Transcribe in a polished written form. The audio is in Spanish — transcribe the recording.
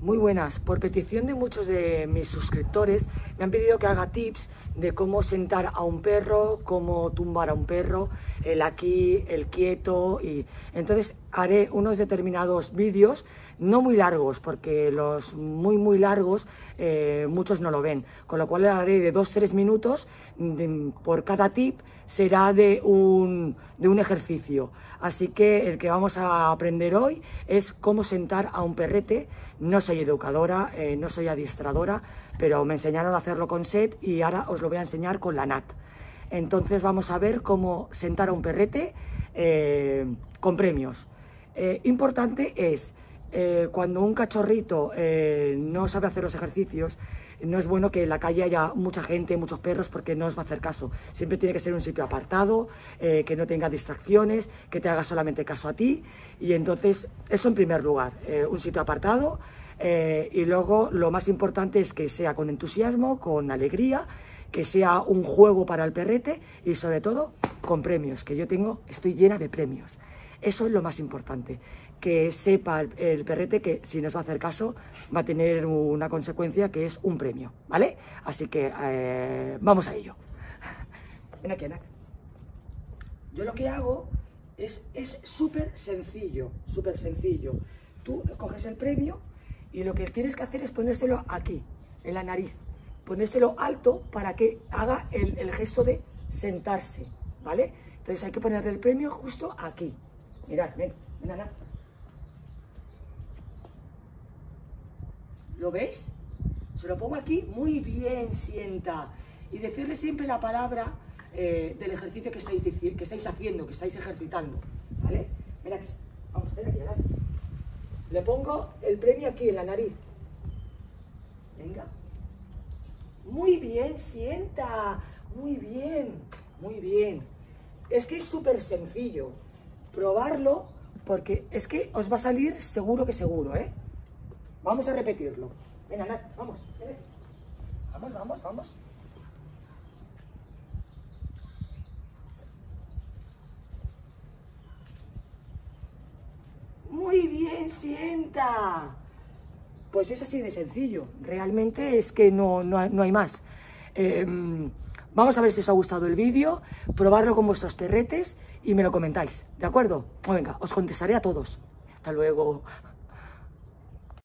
Muy buenas. Por petición de muchos de mis suscriptores me han pedido que haga tips de cómo sentar a un perro, cómo tumbar a un perro, el aquí, el quieto, y entonces haré unos determinados vídeos, no muy largos, porque los muy largos muchos no lo ven, con lo cual haré de 2-3 minutos por cada tip. Será de un ejercicio, así que el que vamos a aprender hoy es cómo sentar a un perrete. No soy educadora, no soy adiestradora, pero me enseñaron a hacerlo con Set y ahora os lo voy a enseñar con la Nat. Entonces vamos a ver cómo sentar a un perrete con premios. Importante es, cuando un cachorrito no sabe hacer los ejercicios, no es bueno que en la calle haya mucha gente, muchos perros, porque no os va a hacer caso. Siempre tiene que ser un sitio apartado, que no tenga distracciones, que te haga solamente caso a ti. Y entonces, eso en primer lugar, un sitio apartado. Y luego lo más importante es que sea con entusiasmo, con alegría, que sea un juego para el perrete y sobre todo con premios, que yo estoy llena de premios. Eso es lo más importante, que sepa el perrete que si nos va a hacer caso va a tener una consecuencia que es un premio, ¿vale? Así que vamos a ello. Ven aquí, Ana. Yo lo que hago es súper sencillo, súper sencillo. Tú coges el premio y lo que tienes que hacer es ponérselo aquí, en la nariz. Ponérselo alto para que haga el gesto de sentarse, ¿vale? Entonces hay que ponerle el premio justo aquí. Mirad, ven, Ana. ¿Lo veis? Se lo pongo aquí, muy bien, sienta. Y decirle siempre la palabra del ejercicio que estáis haciendo, que estáis ejercitando, ¿vale? Ven aquí, vamos, ven aquí, Ana. Le pongo el premio aquí en la nariz. Venga. Muy bien, sienta. Muy bien, muy bien. Es que es súper sencillo. Probarlo, porque es que os va a salir seguro que seguro, ¿eh? Vamos a repetirlo. Venga, Nat, vamos. Vamos. Muy bien, sienta. Pues es así de sencillo. Realmente es que no hay más. Vamos a ver si os ha gustado el vídeo, probarlo con vuestros perretes y me lo comentáis, ¿de acuerdo? Venga, os contestaré a todos. Hasta luego.